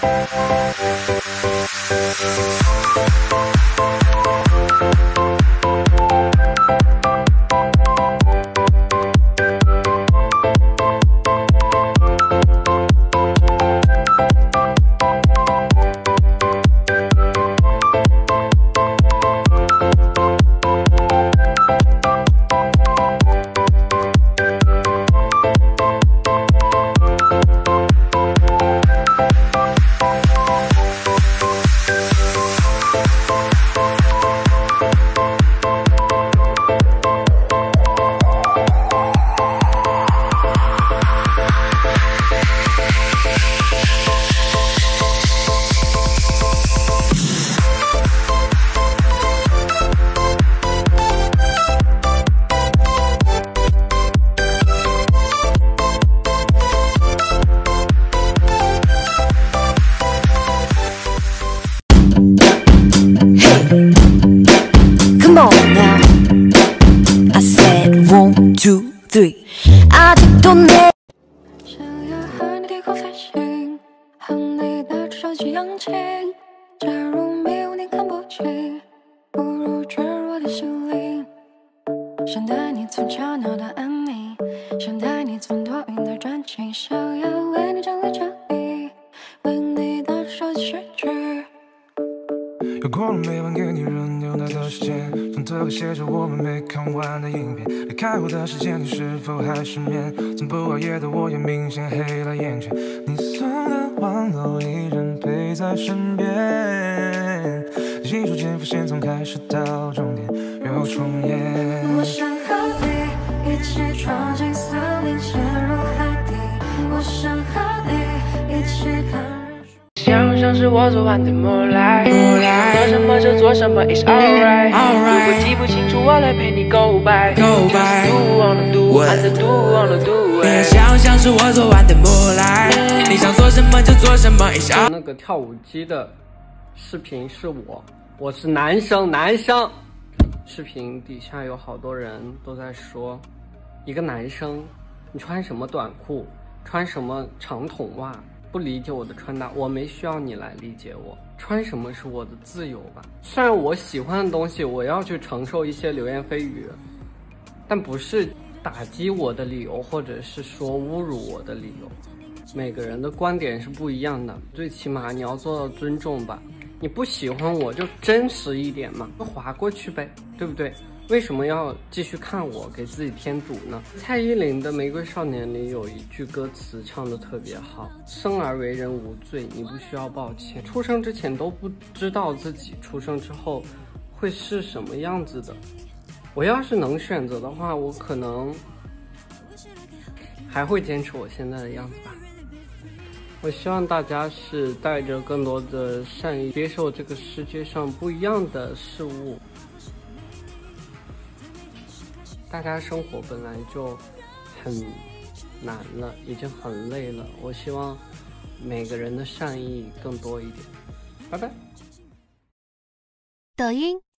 Come on now. I said 1, 2, 3. 아직도 내 想要和你低空飞行，和你的手机扬起。假如没有你看不清，不如坠入我的心灵。想带你从吵闹到安宁，想带你从多云到转晴，想要为你整理整理，为你的手机睡去。 又过了每晚给你热牛奶的时间，床头写着我们没看完的影片。离开我的时间，你是否还失眠？从不熬夜的我也明显黑了眼圈。你送的玩偶依然陪在身边，细数间浮现从开始到终点又重演。 我想和你一起闯进森林，潜入海底。我想和你一起看。 想象是我昨晚的梦来，做什么就做什么 ，It's alright。如果记不清楚，我来陪你 go by。Do wanna do， 还是 do wanna do。别想象是我昨晚的梦来，你想做什么就做什么 ，It's alright。 那个跳舞机的视频是我是男生。视频底下有好多人都在说，一个男生，你穿什么短裤，穿什么长筒袜。不理解我的穿搭，我没需要你来理解我。穿什么是我的自由吧。虽然我喜欢的东西，我要去承受一些流言蜚语，但不是打击我的理由，或者是说侮辱我的理由。每个人的观点是不一样的，最起码你要做到尊重吧。你不喜欢我就真实一点嘛，就划过去呗，对不对？为什么要继续看我，给自己添堵呢？蔡依林的《玫瑰少年》里有一句歌词唱得特别好：生而为人无罪，你不需要抱歉。出生之前都不知道自己出生之后会是什么样子的。我要是能选择的话，我可能还会坚持我现在的样子吧。我希望大家是带着更多的善意，接受这个世界上不一样的事物。大家生活本来就很难了，已经很累了。我希望每个人的善意更多一点。拜拜。 抖音、